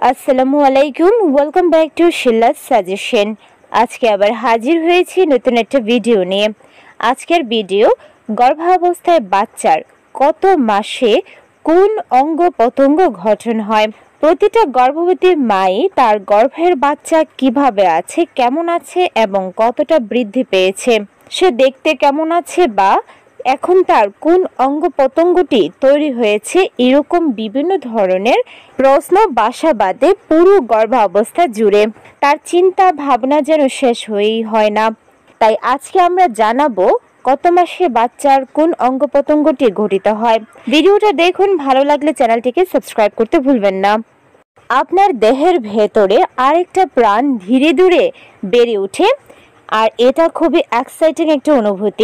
আসসালামু আলাইকুম, welcome back to শিল্লাস সাজেশন। আজকে আবার হাজির হয়েছি নতুন একটা ভিডিও নিয়ে। আজকের ভিডিও গর্ভাবস্থায় বাচ্চার কত মাসে কোন অঙ্গ প্রত্যঙ্গ গঠন হয়। প্রতিটা গর্ভবতী মাই তার গর্ভের বাচ্চা কিভাবে আছে, কেমন আছে এবং কতটা বৃদ্ধি পেয়েছে, সে দেখতে কেমন আছে বা এখন তার কোন অঙ্গ প্রত্যঙ্গটি তৈরি হয়েছে, এরকম বিভিন্ন ধরনের প্রশ্ন বাসা বাঁধে পুরো গর্ভাবস্থা জুড়ে। তার চিন্তা ভাবনা যেন শেষ হয়েই হয় না। তাই আজকে আমরা জানাবো কত মাসে বাচ্চার কোন অঙ্গ প্রত্যঙ্গটি গঠিত হয়। ভিডিওটা দেখুন, ভালো লাগলে চ্যানেলটিকে সাবস্ক্রাইব করতে ভুলবেন না। আপনার দেহের ভেতরে আরেকটা প্রাণ ধীরে ধীরে বেড়ে ওঠে, আর এটা খুবই এক্সাইটিং একটা অনুভূতি।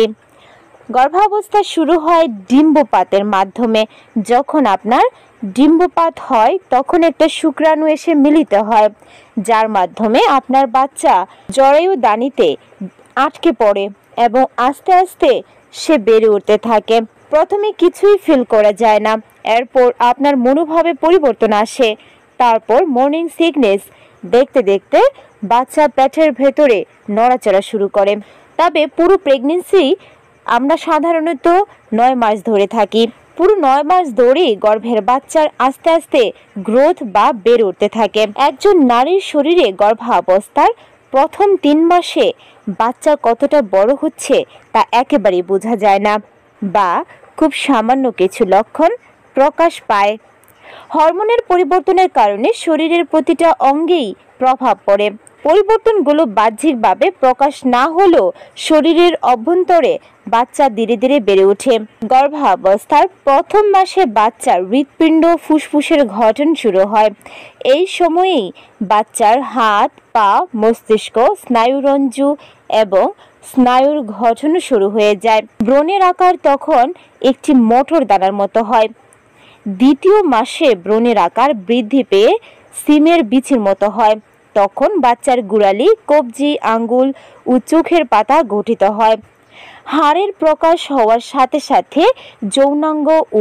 গর্ভাবস্থা শুরু হয় ডিম্বপাতের মাধ্যমে। যখন আপনার ডিম্বপাত হয় তখন একটা শুক্রাণু এসে মিলিত হয়, যার মাধ্যমে আপনার বাচ্চা জরায়ুদানিতে আটকে পড়ে এবং আস্তে আস্তে সে বেড়ে উঠতে থাকে। প্রথমে কিছুই ফিল করা যায় না, এরপর আপনার মনোভাবে পরিবর্তন আসে, তারপর মর্নিং সিকনেস। দেখতে দেখতে বাচ্চা পেটের ভেতরে নড়াচড়া শুরু করে। তবে পুরো প্রেগনেন্সি আমরা সাধারণত 9 মাস ধরে থাকি। পুরো 9 মাস ধরেই গর্ভের বাচ্চার আস্তে আস্তে গ্রোথ বা বেড়ে উঠতে থাকে। একজন নারীর শরীরে গর্ভাবস্থার প্রথম 3 মাসে বাচ্চা কতটা বড় হচ্ছে তা একেবারেই বোঝা যায় না, বা খুব সামান্য কিছু লক্ষণ প্রকাশ পায়। হরমোনের পরিবর্তনের কারণে শরীরের প্রতিটা অঙ্গেই প্রভাব পড়ে। পরিবর্তনগুলো বাহ্যিকভাবে প্রকাশ না হলেও শরীরের অভ্যন্তরে বাচ্চা ধীরে ধীরে বেড়ে ওঠে। গর্ভাবস্থার প্রথম মাসে বাচ্চার হৃৎপিণ্ড ফুসফুসের গঠন শুরু হয়। এই সময়েই বাচ্চার হাত, পা, মস্তিষ্ক, স্নায়ুরঞ্জু এবং স্নায়ুর গঠন শুরু হয়ে যায়। ব্রণের আকার তখন একটি মটর দানার মতো হয়। দ্বিতীয় মাসে ব্রণের আকার বৃদ্ধি পেয়ে সিমের বিচির মতো হয়। তখন বাচ্চার গোড়ালি, কবজি, আঙ্গুল ও চোখের পাতা গঠিত হয়। হাড়ের প্রকাশ হওয়ার সাথে সাথে যৌনাঙ্গ ও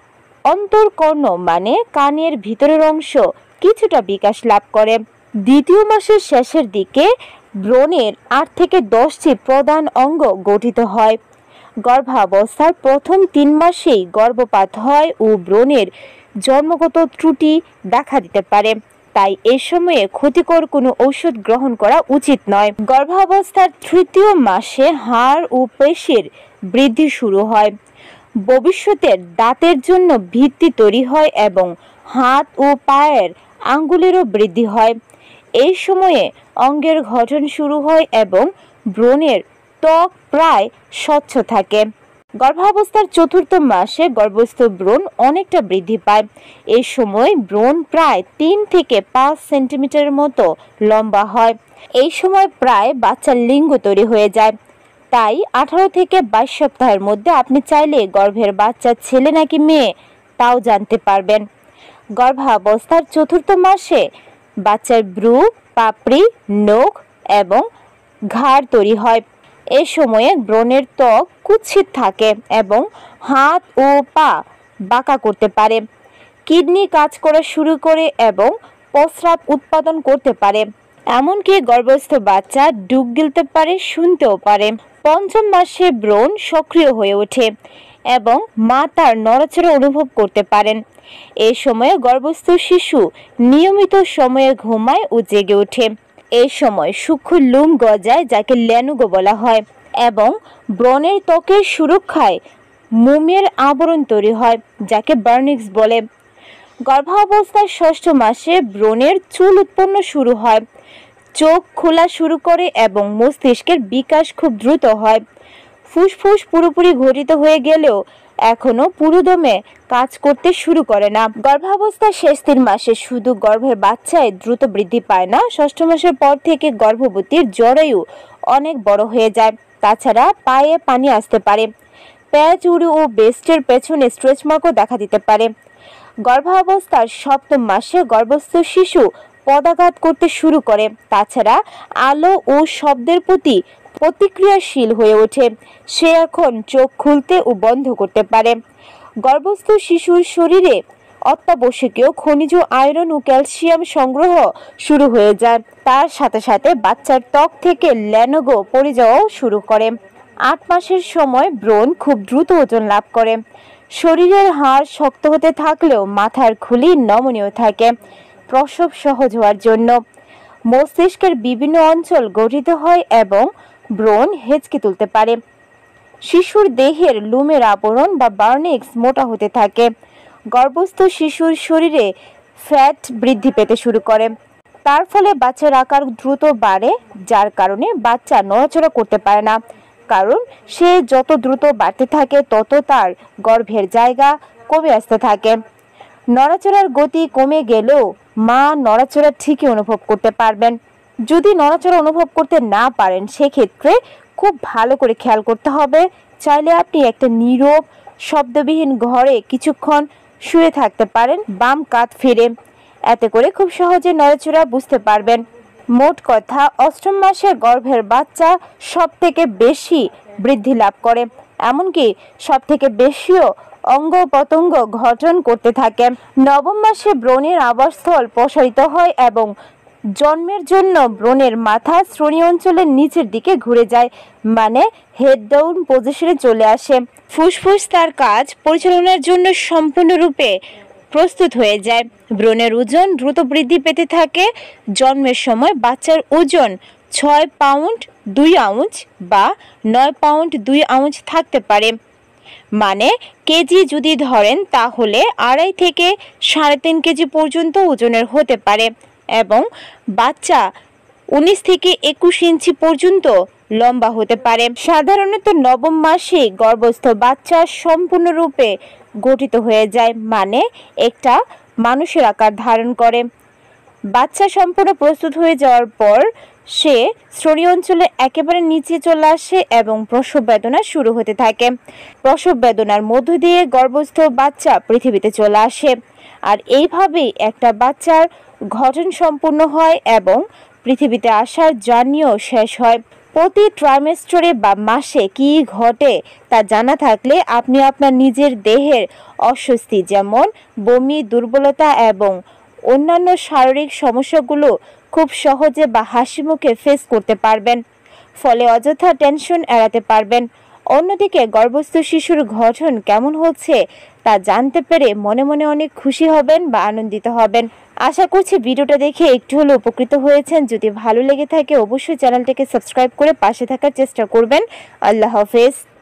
অন্তর্কর্ণ মানে কানের ভিতরের অংশ কিছুটা বিকাশ লাভ করে। দ্বিতীয় মাসের শেষের দিকে ব্রণের 8 থেকে 10টি প্রধান অঙ্গ গঠিত হয়। গর্ভাবস্থার প্রথম 3 মাসেই গর্ভপাত হয় ও ব্রণের জন্মগত ত্রুটি দেখা দিতে পারে। তাই এ সময়ে ক্ষতিকর কোনো ঔষধ গ্রহণ করা উচিত নয়। গর্ভাবস্থার 3য় মাসে হাড় ও পেশির বৃদ্ধি শুরু হয়। ভবিষ্যতের দাঁতের জন্য ভিত্তি তৈরি হয় এবং হাত ও পায়ের আঙ্গুলেরও বৃদ্ধি হয়। এই সময়ে অঙ্গের গঠন শুরু হয় এবং ব্রণের ত্বক প্রায় স্বচ্ছ থাকে। গর্ভাবস্থার 4র্থ মাসে গর্ভস্থ ব্রণ অনেকটা বৃদ্ধি পায়। এই সময় ব্রণ প্রায় 3 থেকে 5 সেন্টিমিটারের মতো লম্বা হয়। এই সময় প্রায় বাচ্চার লিঙ্গ তৈরি হয়ে যায়। তাই 18 থেকে 22 সপ্তাহের মধ্যে আপনি চাইলে গর্ভের বাচ্চা ছেলে নাকি মেয়ে তাও জানতে পারবেন। গর্ভাবস্থার 4র্থ মাসে বাচ্চার ভ্রু, পাপড়ি, নখ এবং ঘাড় তৈরি হয়। এই সময়ে ব্রণের ত্বক কুৎসিত থাকে এবং হাত ও পা বাঁকা করতে পারে। কিডনি কাজ করা শুরু করে এবং প্রস্রাব উৎপাদন করতে পারে। এমনকি গর্ভস্থ বাচ্চা ডুব গিলতে পারে, শুনতেও পারে। 5ম মাসে ব্রণ সক্রিয় হয়ে ওঠে এবং মা তার নড়াচড়া অনুভব করতে পারেন। এই সময়ে গর্ভস্থ শিশু নিয়মিত সময়ে ঘুমায় ও জেগে ওঠে। এই সময় সূক্ষ্ম লোম গজায়, যাকে লেনুগো বলা হয়, এবং ব্রণের ত্বকের সুরক্ষায় মোমের আবরণ তৈরি হয়, যাকে বার্নিক্স বলে। গর্ভাবস্থার 6ষ্ঠ মাসে ব্রণের চুল উৎপন্ন শুরু হয়, চোখ খোলা শুরু করে এবং মস্তিষ্কের বিকাশ খুব দ্রুত হয়। ফুসফুস পুরোপুরি গঠিত হয়ে গেলেও এখনো পুরোদমে কাজ করতে শুরু করে না। গর্ভাবস্থার শেষ 3 মাসে শুধু গর্ভের বাচ্চাই দ্রুত বৃদ্ধি পায় না, 6ষ্ঠ মাসের পর থেকে গর্ভবতীর জরায়ু অনেক বড় হয়ে যায়। তাছাড়া পায়ে পানি আসতে পারে, পেঁচ উড়ি ও বেস্টের পেছনে স্ট্রেচ মার্কও দেখা দিতে পারে। গর্ভাবস্থার 7ম মাসে গর্ভস্থ শিশু পদাঘাত করতে শুরু করে। তাছাড়া আলো ও শব্দের প্রতি প্রতিক্রিয়াশীল হয়ে ওঠে। সে এখন চোখ খুলতে ও বন্ধ করতে পারে। গর্ভস্থ শিশুর শরীরে অত্যাবশ্যকীয় খনিজ আয়রন ও ক্যালসিয়াম সংগ্রহ শুরু হয়ে যায়। তার সাথে সাথে বাচ্চার ত্বক থেকে ল্যানোগো পড়ে যাওয়াও শুরু করে। 8 মাসের সময় ব্রণ খুব দ্রুত ওজন লাভ করে। শরীরের হাড় শক্ত হতে থাকলেও মাথার খুলি নমনীয় থাকে প্রসব সহজ হওয়ার জন্য। মস্তিষ্কের বিভিন্ন অঞ্চল গঠিত হয় এবং ব্রণ হেঁচকে তুলতে পারে। শিশুর দেহের লোমের আবরণ বা বার্নিক্স মোটা হতে থাকে। গর্ভস্থ শিশুর শরীরে ফ্যাট বৃদ্ধি পেতে শুরু করে। তার ফলে বাচ্চার আকার দ্রুত বাড়ে, যার কারণে বাচ্চা নড়াচড়া করতে পারে না। কারণ সে যত দ্রুত বাড়তে থাকে তত তার গর্ভের জায়গা কমে আসতে থাকে। নড়াচড়ার গতি কমে গেলেও মা নড়াচড়া ঠিকই অনুভব করতে পারবেন। যদি নড়াচড়া অনুভব করতে না পারেন সেক্ষেত্রে খুব ভালো করে খেয়াল করতে হবে। চাইলে আপনি একটা নীরব শব্দবিহীন ঘরে কিছুক্ষণ শুয়ে থাকতে পারেন বাম কাত ফিরে। এতে করে খুব সহজে নড়াচড়া বুঝতে পারবেন। মোট কথা, 8ম মাসে গর্ভের বাচ্চা সব থেকে বেশি বৃদ্ধি লাভ করে, এমনকি সব থেকে বেশিও অঙ্গ প্রত্যঙ্গ গঠন করতে থাকে। 9ম মাসে ব্রণের আবাসস্থল প্রসারিত হয় এবং জন্মের জন্য ব্রণের মাথা শ্রোণী অঞ্চলের নিচের দিকে ঘুরে যায়, মানে হেড ডাউন পজিশনে চলে আসে। ফুসফুস তার কাজ পরিচালনার জন্য সম্পূর্ণরূপে প্রস্তুত হয়ে যায়। ব্রণের ওজন দ্রুত বৃদ্ধি পেতে থাকে। জন্মের সময় বাচ্চার ওজন 6 পাউন্ড 2 আউন্স বা 9 পাউন্ড 2 আউন্স থাকতে পারে। মানে কেজি যদি ধরেন তাহলে 2.5 থেকে 3.5 কেজি পর্যন্ত ওজনের হতে পারে এবং বাচ্চা 19 থেকে 21 ইঞ্চি পর্যন্ত লম্বা হতে পারে। সাধারণত 9ম মাসে গর্ভস্থ বাচ্চা সম্পূর্ণরূপে গঠিত হয়ে যায়, মানে একটা মানুষের আকার ধারণ করে। বাচ্চা সম্পূর্ণ প্রস্তুত হয়ে যাওয়ার পর সে শ্রোণী অঞ্চলে একেবারে নিচে চলে আসে এবং প্রসব বেদনা শুরু হতে থাকে। প্রসব বেদনার মধ্য দিয়ে গর্ভস্থ বাচ্চা পৃথিবীতে চলে আসে। আর এইভাবেই একটা বাচ্চার গঠন সম্পূর্ণ হয় এবং পৃথিবীতে আসার জার্নিও শেষ হয়। প্রতি ট্রাইমেস্টারে বা মাসে কি ঘটে তা জানা থাকলে আপনি আপনার নিজের দেহের অস্বস্তি যেমন বমি, দুর্বলতা এবং অন্যান্য শারীরিক সমস্যাগুলো খুব সহজে বা হাসি মুখে ফেস করতে পারবেন। ফলে অযথা টেনশন এড়াতে পারবেন। অন্যদিকে গর্ভস্থ শিশুর গঠন কেমন হচ্ছে তা জানতে পেরে মনে মনে অনেক খুশি হবেন বা আনন্দিত হবেন। আশা করছি ভিডিওটা দেখে একটু হলেও উপকৃত হয়েছেন। যদি ভালো লেগে থাকে অবশ্যই চ্যানেলটাকে সাবস্ক্রাইব করে পাশে থাকার চেষ্টা করবেন। আল্লাহ হাফেজ।